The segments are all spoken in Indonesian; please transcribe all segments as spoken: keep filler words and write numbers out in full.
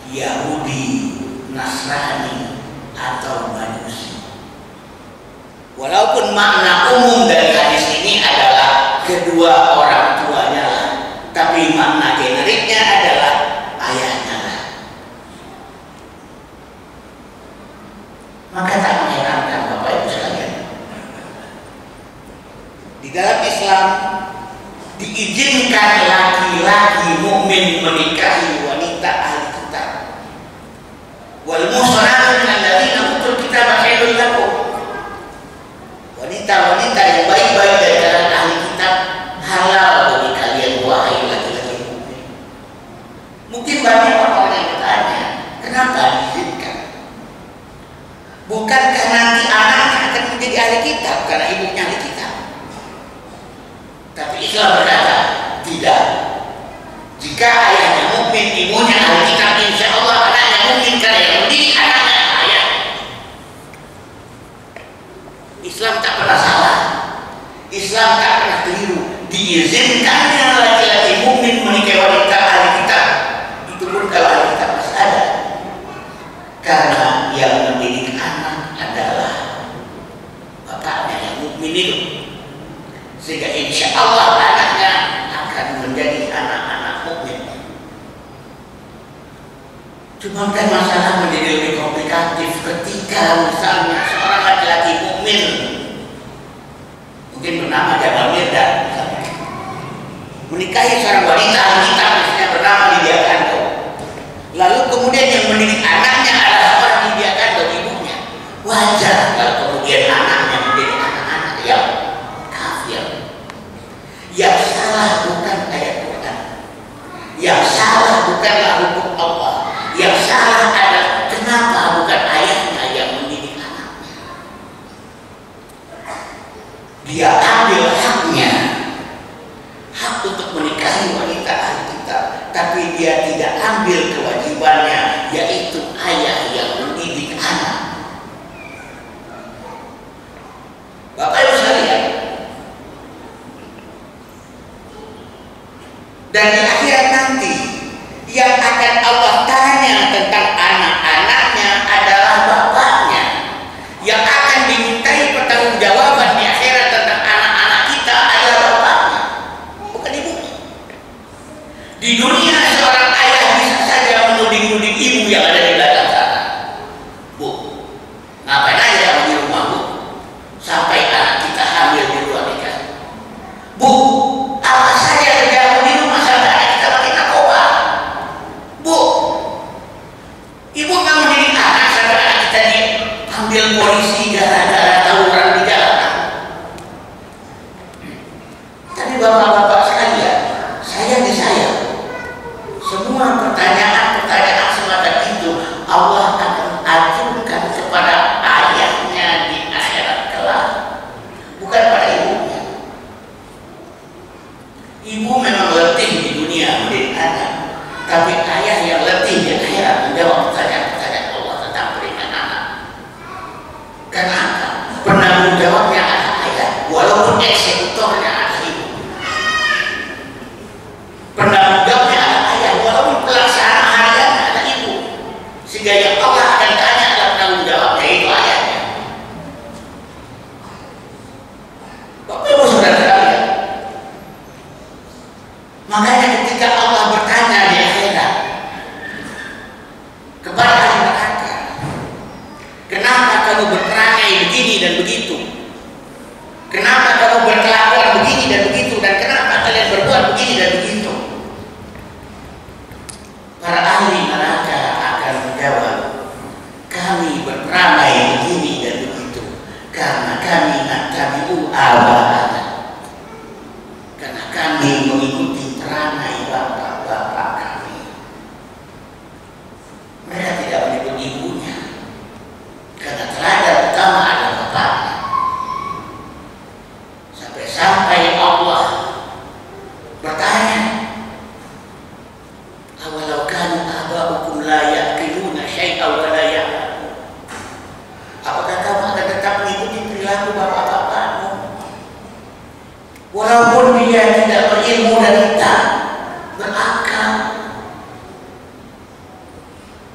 Yahudi, Nasrani, atau Majusi. Walaupun makna umum dari hadis ini adalah kedua orang tuanya lah, tapi makna generiknya adalah ayahnya lah. Maka tak mengherankan Bapak Ibu sekalian, di dalam Islam diizinkan laki-laki mukmin menikahi wanita ahli kitab. Wal muhsanatu minal ladzina utul kitaba halal lakum. Wanita-wanita yang baik-baik dari kalangan ahli kitab halal bagi kalian wahai laki-laki mukmin. Mungkin banyak orang yang bertanya, kenapa diizinkan? Bukankah nanti anaknya akan menjadi ahli kitab karena ibunya ahli kitab? Tapi Islam berkata, tidak. Jika ayahnya mukmin, ibunya ahli kitab, insya Allah anaknya mukmin karena yang mendidik anaknya ayah. Islam tak pernah salah. Islam tak pernah keliru. Diizinkannya laki-laki mukmin menikahi wanita ahli kitab. Itu pun kalau ahli kitab masih ada. Karena yang mendidik anak adalah bapaknya yang mukmin itu. Sehingga insya Allah anaknya akan menjadi anak-anak mukmin. Cuma kan masalah menjadi lebih komplikatif ketika misalnya seorang laki-laki mukmin, mungkin bernama Jabal Mirdad misalnya, menikahi seorang wanita ahli kitab misalnya bernama Lydia Kando. Lalu kemudian yang mendidik anaknya adalah seorang Lydia Kando, ibunya. Wajar kalau kemudian anaknya menjadi anak-anak yang kafir. Yang salah bukan ayat Quran, yang salah bukanlah hukum Allah, yang salah adalah kenapa bukan ayahnya yang mendidik anaknya. Dia ambil haknya, hak untuk menikahi wanita ahli kitab, tapi dia tidak ambil kewajibannya, yaitu ayah yang mendidik anak. Bapak Ibu sekalian, dan di akhirat nanti yang akan Allah tanya tentang anak-anaknya adalah bapaknya. Yang akan dimintai pertanggungjawaban di akhirat tentang anak-anak kita adalah bapaknya, bukan ibunya. Di dunia seorang ayah bisa saja menuding-nuding ibu yang ada di belakang sana. Bu, ngapain aja kamu di rumah, Bu? Sampai anak kita hamil di luar nikah. Bu, apa saja kerjamu di rumah sampai anak kita pakai narkoba? Bu, ibu nggak mendidik anak sampai anak kita diambil polisi gara-gara tawuran di jalanan. Tapi bapak-bapak sekalian, saya di saya, semua pertanyaan-pertanyaan semacam itu Allah akan ajukan kepada ayahnya di akhirat kelak, bukan pada ibunya. Ibu memang letih di dunia mendidik anak, tapi ayah yang letih di akhirat menjawab pertanyaan-pertanyaan Allah tentang pendidikan anak. Kenapa? Penanggung jawabnya adalah ayah, walaupun eksekutornya adalah ibu. Penanggung jawabnya adalah ayah, walaupun pelaksana hariannya adalah ibu. Sehingga yang Allah akan tanya adalah penanggung jawabnya, itu ayahnya. Bapak Ibu saudara sekalian, makanya ketika Allah bertanya di akhirat kepada ahli neraka, kenapa kamu berperangai begini dan begitu? Kenapa kamu berkelakuan begini dan begitu? Dan kenapa kalian berbuat begini dan begitu? Para ahli neraka akan menjawab, kami berperangai begini dan begitu karena kami nattabi'u aba'ana, karena kami mengikuti perangai bapak-bapak kami. Mereka tidak menyebut ibunya karena teladan utama adalah bapaknya. Sampai-sampai Allah bertanya, awalau kanu aba'ukum la yaqiluna syai'aw wa la ya'lamun. Apakah kamu akan tetap mengikuti perilaku bapak-bapakmu walaupun dia tidak berilmu dan tak berakal?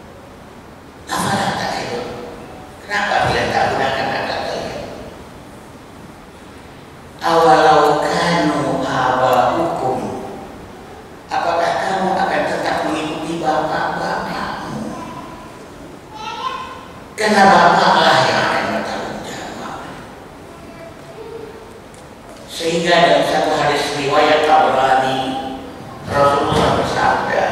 Karena bapaklah yang akan bertanggung jawab. Sehingga dalam satu hadis riwayat Tabrani, Rasulullah bersabda,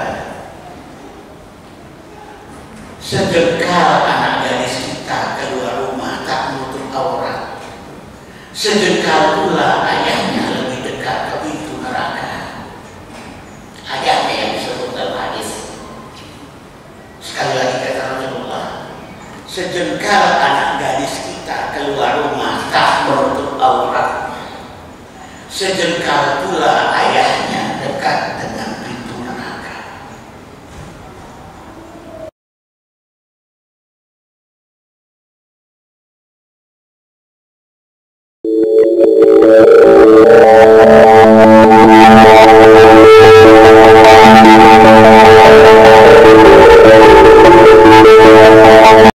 sejengkal anak gadis kita keluar rumah tak menutup aurat, sejengkal pula ayahnya lebih dekat ke pintu neraka. Ayahnya yang disebut dalam hadis. Sekali lagi kata Rasulullah, sejengkal anak gadis kita keluar rumah tak menutup aurat, sejengkal pula ayah